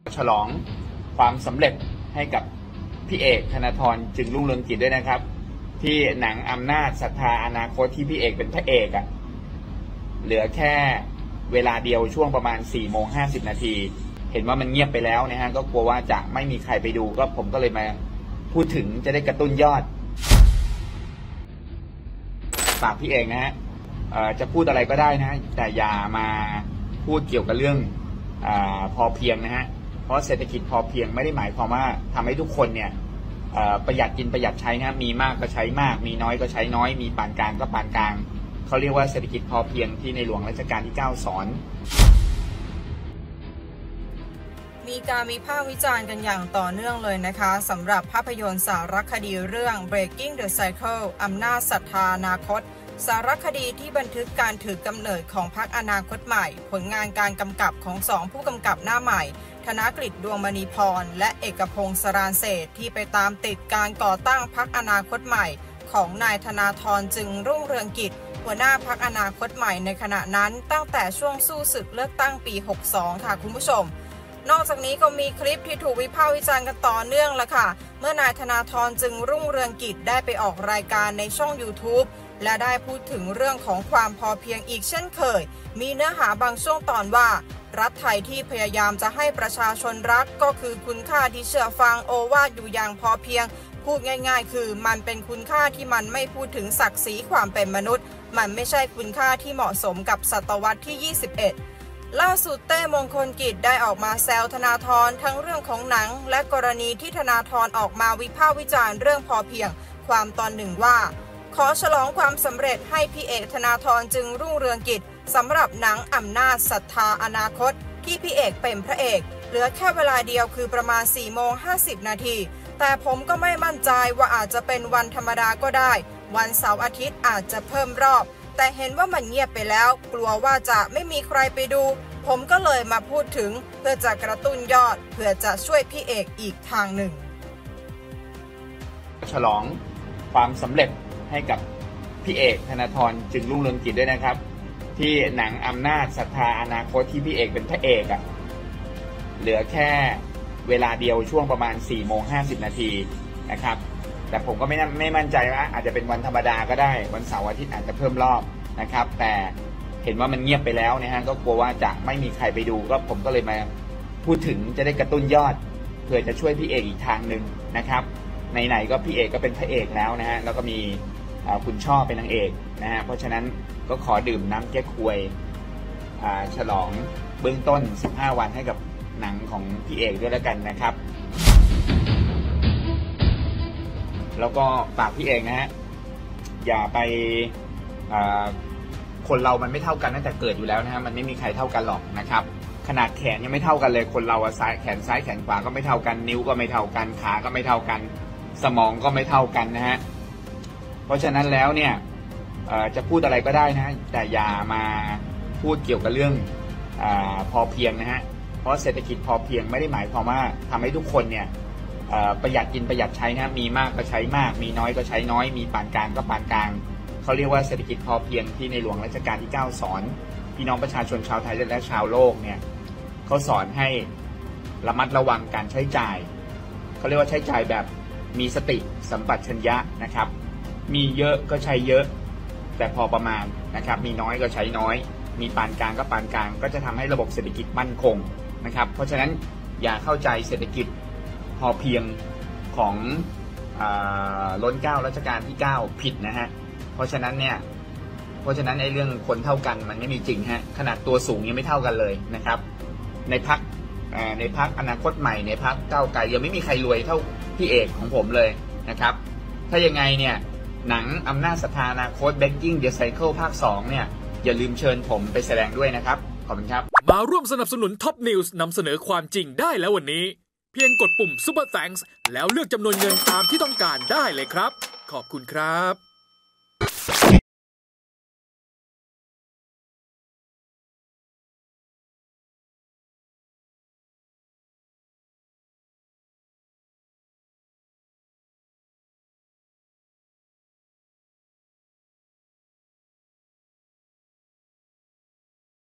ฉลองความสำเร็จให้กับพี่เอกธนาธรจึงรุ่งเรืองกิจด้วยนะครับที่หนังอำนาจศรัทธาอนาคตที่พี่เอกเป็นพระเอกอ่ะเหลือแค่เวลาเดียวช่วงประมาณ4:50 นาทีเห็นว่ามันเงียบไปแล้วนะฮะก็กลัวว่าจะไม่มีใครไปดูก็ผมก็เลยมาพูดถึงจะได้กระตุ้นยอดฝากพี่เอกนะฮะจะพูดอะไรก็ได้นะแต่อย่ามาพูดเกี่ยวกับเรื่องพอเพียงนะฮะเพราะเศรษฐกิจพอเพียงไม่ได้หมายความว่าทำให้ทุกคนเนี่ยประหยัดกินประหยัดใช้นะมีมากก็ใช้มากมีน้อยก็ใช้น้อยมีปานกลางก็ปานกลางเขาเรียกว่าเศรษฐกิจพอเพียงที่ในหลวงรัชกาลที่9สอนมีการวิพากษ์วิจารณ์กันอย่างต่อเนื่องเลยนะคะสำหรับภาพยนตร์สารคดีเรื่อง Breaking the Cycle อำนาจศรัทธาอนาคตสารคดีที่บันทึกการถือกำเนิดของพรรคอนาคตใหม่ผลงานการกำกับของ2ผู้กำกับหน้าใหม่ธนกฤษดวงมณีพรและเอกพงศ์สราญเศรษฐ์ที่ไปตามติดการก่อตั้งพรรคอนาคตใหม่ของนายธนาธรจึงรุ่งเรืองกิจหัวหน้าพรรคอนาคตใหม่ในขณะนั้นตั้งแต่ช่วงสู้ศึกเลือกตั้งปี62ค่ะคุณผู้ชมนอกจากนี้ก็มีคลิปที่ถูกวิพากษ์วิจารณ์กันต่อเนื่องละค่ะเมื่อนายธนาธรจึงรุ่งเรืองกิจได้ไปออกรายการในช่อง YouTube และได้พูดถึงเรื่องของความพอเพียงอีกเช่นเคยมีเนื้อหาบางช่วงตอนว่ารัฐไทยที่พยายามจะให้ประชาชนรักก็คือคุณค่าที่เชื่อฟังโอวาทอยู่อย่างพอเพียงพูดง่ายๆคือมันเป็นคุณค่าที่มันไม่พูดถึงศักดิ์ศรีความเป็นมนุษย์มันไม่ใช่คุณค่าที่เหมาะสมกับศตวรรษที่21ล่าสุดเต้มงคลกิจได้ออกมาแซวธนาธรทั้งเรื่องของหนังและกรณีที่ธนาธรออกมาวิพากษ์วิจารณ์เรื่องพอเพียงความตอนหนึ่งว่าขอฉลองความสำเร็จให้พี่เอกธนาธรจึงรุ่งเรืองกิจสำหรับหนังอำนาจศรัทธาอนาคตที่พี่เอกเป็นพระเอกเหลือแค่เวลาเดียวคือประมาณ4:50 นาทีแต่ผมก็ไม่มั่นใจว่าอาจจะเป็นวันธรรมดาก็ได้วันเสาร์อาทิตย์อาจจะเพิ่มรอบแต่เห็นว่ามันเงียบไปแล้วกลัวว่าจะไม่มีใครไปดูผมก็เลยมาพูดถึงเพื่อจะกระตุ้นยอดเพื่อจะช่วยพี่เอกอีกทางหนึ่งฉลองความสำเร็จให้กับพี่เอกธนาธรจึงรุ่งเรืองกิจด้วยนะครับที่หนังอำนาจศรัทธาอนาคตที่พี่เอกเป็นพระเอกอ่ะเหลือแค่เวลาเดียวช่วงประมาณ4:50 นาทีนะครับแต่ผมก็ไม่มั่นใจว่าอาจจะเป็นวันธรรมดาก็ได้วันเสาร์อาทิตย์อาจจะเพิ่มรอบนะครับแต่เห็นว่ามันเงียบไปแล้วนะฮะก็กลัวว่าจะไม่มีใครไปดูก็ผมก็เลยมาพูดถึงจะได้กระตุ้นยอดเพื่อจะช่วยพี่เอกอีกทางหนึ่งนะครับไหนๆก็พี่เอกก็เป็นพระเอกแล้วนะฮะแล้วก็มีคุณช่อเป็นนางเอกนะฮะเพราะฉะนั้นก็ขอดื่มน้ำแก้ควยฉลองเบื้องต้น15 วันให้กับหนังของพี่เอกด้วยแล้วกันนะครับแล้วก็ฝากพี่เอกนะฮะอย่าไปคนเรามันไม่เท่ากันตั้งแต่เกิดอยู่แล้วนะฮะมันไม่มีใครเท่ากันหรอกนะครับขนาดแขนยังไม่เท่ากันเลยคนเราแขนซ้ายแขนขวาก็ไม่เท่ากันนิ้วก็ไม่เท่ากันขาก็ไม่เท่ากันสมองก็ไม่เท่ากันนะฮะเพราะฉะนั้นแล้วเนี่ยจะพูดอะไรก็ได้นะแต่อย่ามาพูดเกี่ยวกับเรื่องพอเพียงนะฮะเพราะเศรษฐกิจพอเพียงไม่ได้หมายความว่าทำให้ทุกคนเนี่ยประหยัดกินประหยัดใช้นะมีมากก็ใช้มากมีน้อยก็ใช้น้อยมีปานกลางก็ปานกลางเขาเรียกว่าเศรษฐกิจพอเพียงที่ในหลวงรัชกาลที่9สอนพี่น้องประชาชนชาวไทยและชาวโลกเนี่ยเขาสอนให้ระมัดระวังการใช้จ่ายเขาเรียกว่าใช้จ่ายแบบมีสติสัมปชัญญะนะครับมีเยอะก็ใช้เยอะแต่พอประมาณนะครับมีน้อยก็ใช้น้อยมีปานกลางก็ปานกลางก็จะทำให้ระบบเศรษฐกิจมั่นคงนะครับเพราะฉะนั้นอย่าเข้าใจเศรษฐกิจพอเพียงของล้นเกล้ารัชกาลที่9ผิดนะฮะเพราะฉะนั้นไอ้เรื่องคนเท่ากันมันไม่มีจริงฮะขนาดตัวสูงยังไม่เท่ากันเลยนะครับในพรรคอนาคตใหม่ในพรรคก้าวไกลยังไม่มีใครรวยเท่าพี่เอกของผมเลยนะครับถ้ายังไงเนี่ยหนังอำนาจศรัทธาอนาคต Breaking the Cycle ภาค2เนี่ยอย่าลืมเชิญผมไปแสดงด้วยนะครับขอบคุณครับมาร่วมสนับสนุน Top News นำเสนอความจริงได้แล้ววันนี้เพียงกดปุ่ม Super Thanks แล้วเลือกจำนวนเงินตามที่ต้องการได้เลยครับขอบคุณครับ